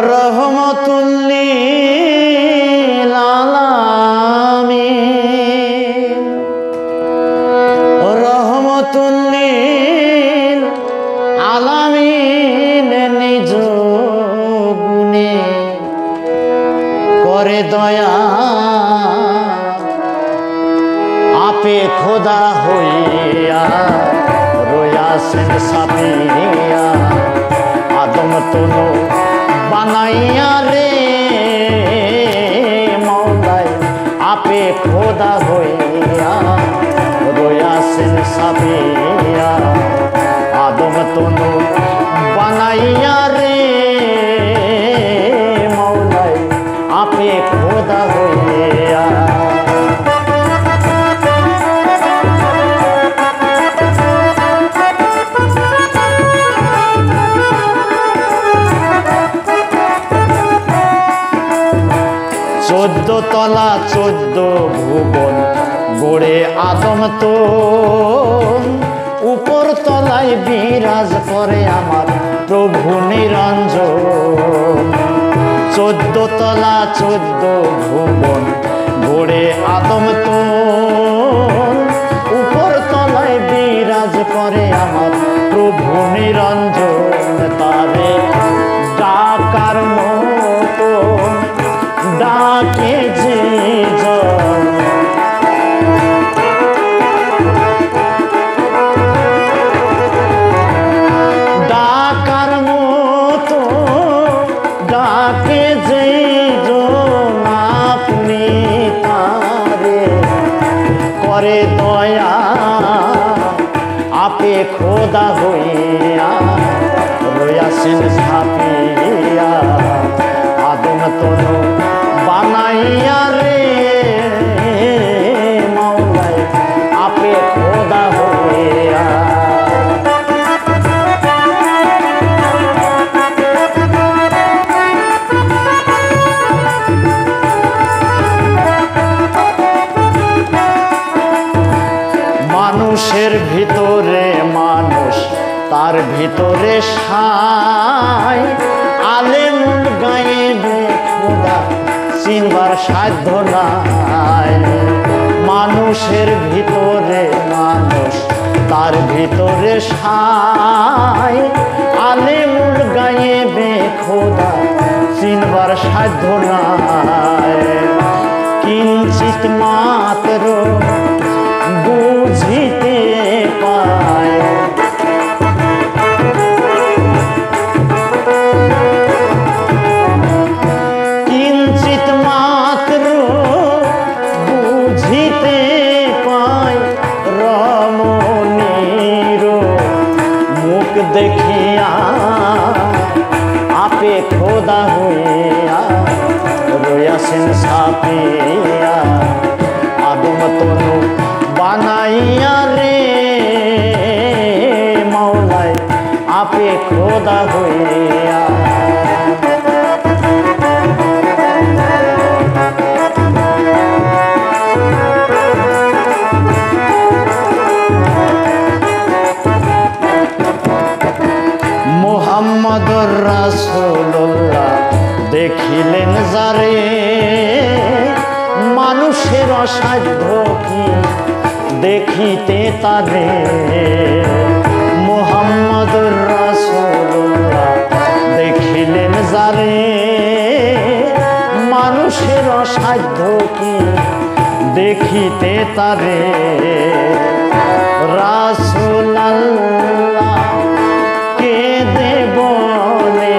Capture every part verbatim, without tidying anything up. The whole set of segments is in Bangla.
রহমতুল লিল আলামিন রহমতুল লিল আলামিন নিজ গুণে করে দয়া আপে খোদা হইয়া রয়াছেন সাফিয়া আদম তনু বানাইয়া রে মওলাই আপে খোদা হইয়া রয়াছেন সাফিয়া আদম তনু বানাইয়া রে মওলাই আপে খোদা হইয়া চোদ্দ তলা চোদ্দ ভুবন গড়ে আদম তো উপর তলায় বিরাজ করে আমার প্রভু নিরঞ্জন চোদ্দ তলা চোদ্দ ভুবন গড়ে আদম তো উপর তলায় বিরাজ করে আমার প্রভু নিরঞ্জন তারে ডাকার মতো ডাকে যে ডাকার মতো ডাকে যে আপনি তারে করে দয়া আপে খোদা হইয়া রয়াছেন সাফিয়া আদম তনু বানাইয়া রে মওলাই আপে খোদা হইয়া মানুষের ভিতরে মানুষ তার ভিতরে সাই আলেমুল গায়েবে খোদা চিনবার সাধ্য নাই মানুষের ভিতরে মানুষ তার ভিতরে সাই আলেমুল গায়েবে খোদা চিনবার সাধ্য নাই কিঞ্চিত মাত্র বুঝিতে পায় কিঞ্চিত মাত্র বুঝিতে পায় রমণীর মুখ দেখিয়া আপে খোদা হইয়া রয়াছেন সাফিয়া আদম তনু বানাইয়া রে মওলাই আপে খোদা হইয়া মুহাম্মদুর রাসূলুল্লাহ দেখিলেন যারে মানুষের অসাধ্য কি দেখিতে তারে মুহাম্মদুর রাসূলুল্লাহ দেখিলেন যারে মানুষের অসাধ্য কি দেখিতে তারে রাসূলুল্লাহ কে দেব বলে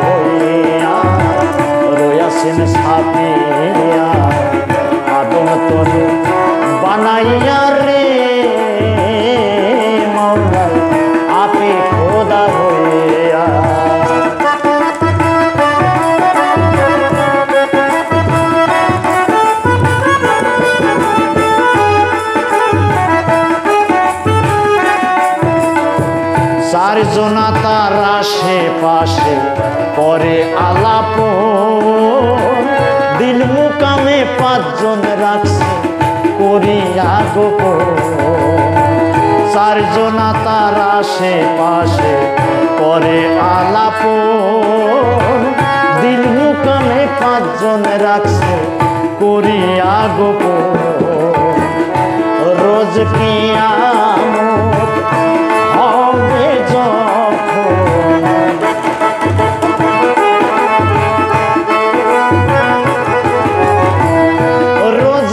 সাফিয়া আদম চারজনা তার আশেপাশে করে আলাপ, দিল মুকামে পাঁচজন রাখছে করিয়া গোপন। চারজনা তার আশেপাশে করে আলাপ, দিল মুকামে পাঁচজন রাখছে করিয়া গোপন। রোজ কিয়ামত হবে যখন, রোজ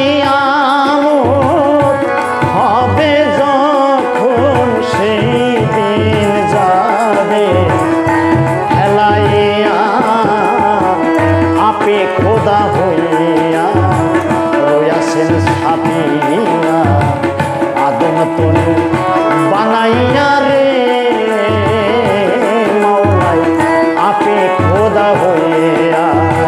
কিয়ামত হবে যখন, সেই দিন যাবে হেলাইয়া আপে খোদা হইয়া রয়াছেন ছাপিয়া আদম তনু বানাইয়া রে মাওলাই আপে খোদা হইয়া।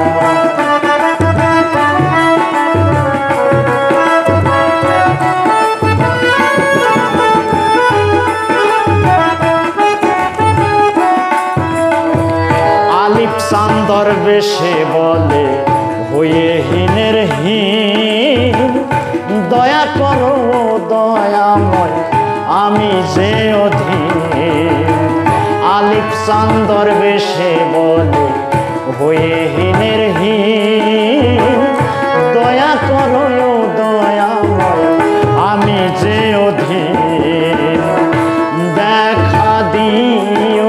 আলিফ চান্দর বেশে বলে হয়ে হীনের হীন, দয়া করো দয়াময় আমি যে অধীন। আলিফ চান্দর বেশে বলে হয়ে হীনের হীন, দয়া করো দয়াময় আমি যে অধীন। দেখা দিও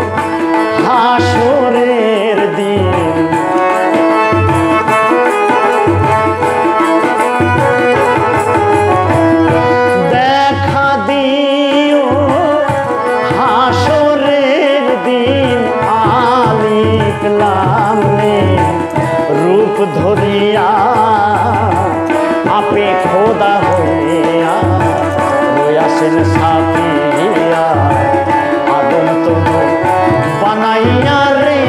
হাসরের দিন, দেখা দিও হাসরের দিন। আলিফ লাম মিম রূপ ধরিয়া আপে খোদা হইয়া রয়াছেন ছাপিয়া আদম তনু বানাইয়া রে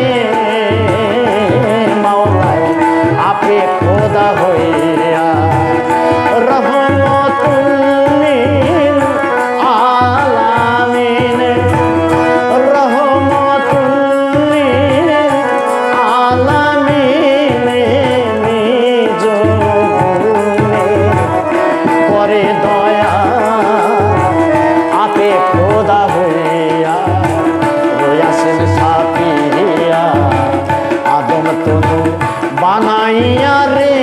মাওলাই আপে খোদা হইয়া। রহমতুল লিল আলামিন, রহমতুল লিল আলামিন নিজ গুণে করে দয়া আপে খোদা হইয়া রয়াছেন ছাপিয়া আদম তনু বানাইয়া রে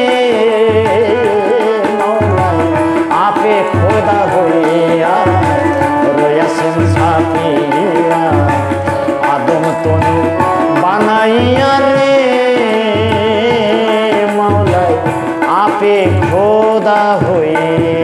মাওলাই আপে খোদা হইয়া রয়াছেন ছাপিয়া আদম তনু বানাইয়া রে মাওলাই আপে খোদা হইয়া।